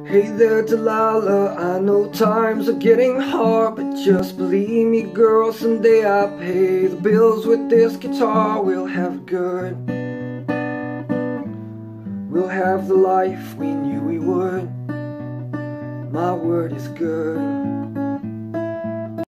Hey there Delilah, I know times are getting hard, but just believe me girl, someday I'll pay the bills with this guitar. We'll have good, we'll have the life we knew we would. My word is good.